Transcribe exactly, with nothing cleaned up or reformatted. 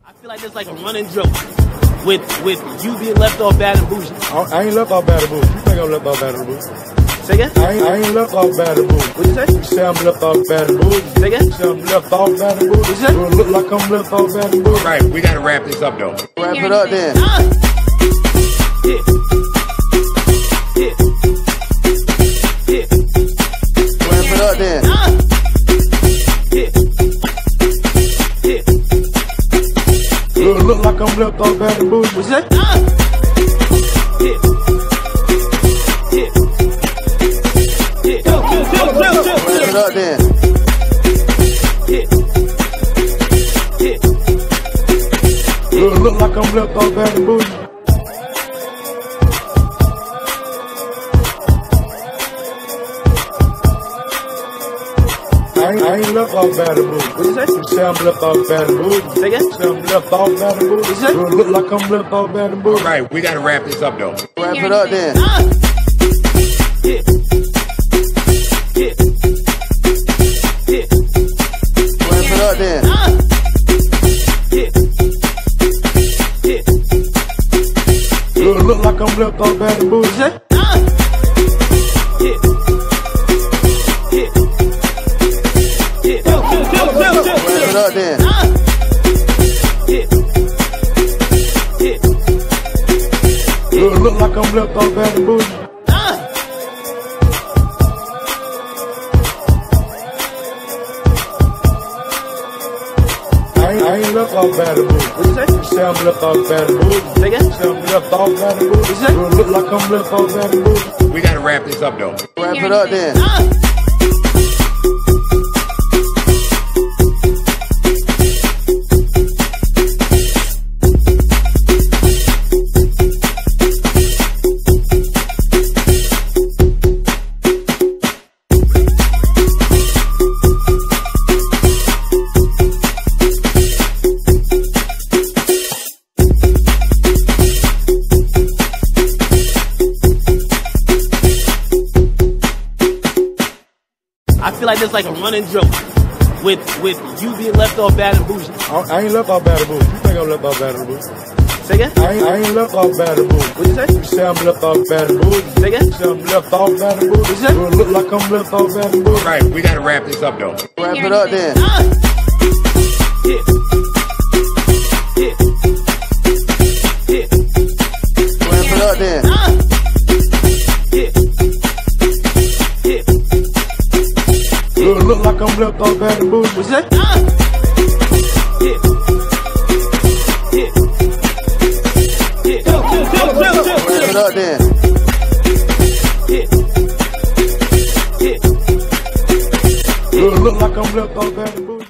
I feel like there's like a running joke with with you being left off Bad and Bougie. I, I ain't left off Bad and Bougie. You think I'm left off Bad and Bougie? Say again? I ain't, I ain't left off Bad and Bougie. What'd you say? You say I'm left off Bad and Bougie. Say again? You say I'm left off Bad and Bougie. What'd you say? It look like I'm left off Bad and Bougie. Right, we gotta wrap this up though. Wrap it up then. Ah! Yeah. Yeah. Yeah. Wrap it up then. Ah! Yeah. Yeah. It look like I'm left off Bad and Bougie. What'd you say? Ah! Yeah. Yeah. Yeah. Chill, chill, chill, chill, chill. Wrap it up then. Yeah. Yeah. It look like I'm left off Bad and Bougie. I ain't, I ain't left off Bad and Bougie. What'd you say? You say I'm left off Bad and Bougie. Say again? You say I'm left off Bad and Bougie. What'd you say? It look like I'm left off Bad and Bougie. Right, we gotta wrap this up though. Wrap it up then. Ah! Yeah. Yeah. Yeah. Wrap it up then. Ah! Yeah. Yeah. It look like I'm left off Bad and Bougie. What'd you say? Ah! Yeah. Yeah. Yeah. Chill, chill, chill, chill, chill. Wrap it up then. Ah! Yeah. Yeah. It look like I'm left off Bad and Bougie. Ah! I ain't, I ain't left off Bad and Bougie. What'd you say? You say I'm left off Bad and Bougie. Say again? You say I'm left off Bad and Bougie. What'd you say? It look like I'm left off Bad and Bougie. We gotta wrap this up though. Wrap it up then. Ah! I feel like there's like a running joke with with you being left off Bad and Bougie. I, I ain't left off Bad and Bougie. You think I'm left off Bad and Bougie? Say again? I ain't, I ain't left off Bad and Bougie. What'd you say? You say I'm left off Bad and Bougie. Say again? You say I'm left off Bad and Bougie. What'd you say? It look like I'm left off Bad and Bougie. Right, we gotta wrap this up though. Wrap it up then. Ah! Yeah. Yeah. Yeah. Wrap it up then. Ah! Yeah. Yeah. It look like I'm left off Bad and Bougie. What'd you say? Ah! Yeah. Yeah. Yeah. Chill, chill, chill, chill, chill. Wrap it up then. Yeah. Yeah. It look like I'm left off Bad and Bougie.